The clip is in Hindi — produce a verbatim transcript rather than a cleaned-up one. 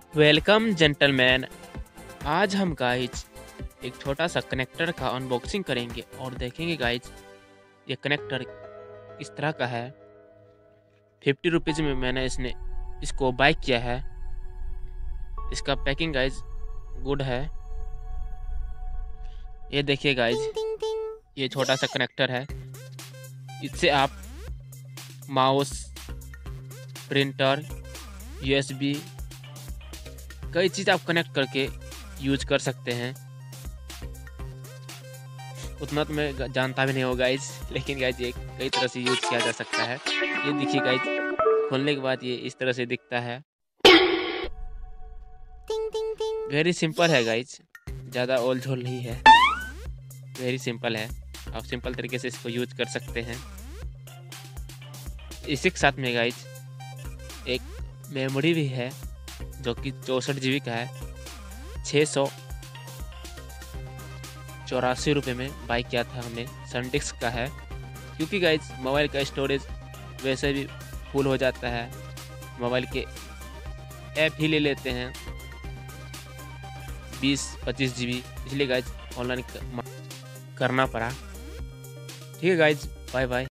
Welcome gentleman. आज हम गाइज एक छोटा सा कनेक्टर का अनबॉक्सिंग करेंगे और देखेंगे गाइज ये कनेक्टर इस तरह का है। फिफ्टी रुपीज़ में मैंने इसने इसको बाय किया है। इसका पैकिंग गाइज गुड है। ये देखिए गाइज, ये छोटा सा कनेक्टर है। इससे आप माउस, प्रिंटर, यूएसबी कई चीज़ आप कनेक्ट करके यूज कर सकते हैं। उतना तो मैं जानता भी नहीं हूँ गाइज, लेकिन गाइज ये कई तरह से यूज किया जा सकता है। ये देखिए गाइज, खोलने के बाद ये इस तरह से दिखता है। वेरी सिंपल है गाइज, ज़्यादा ओल झोल नहीं है, वेरी सिंपल है। आप सिंपल तरीके से इसको यूज कर सकते हैं। इसी के साथ में गाइज एक मेमोरी भी है जो कि चौंसठ जी बी का है। छः सौ चौरासी रुपये में बाय किया था हमने। सनडिस्क का है, क्योंकि गाइज मोबाइल का स्टोरेज वैसे भी फुल हो जाता है। मोबाइल के ऐप ही ले लेते हैं बीस पच्चीस जी बी, इसलिए गाइज ऑनलाइन करना पड़ा। ठीक है गाइज, बाय बाय।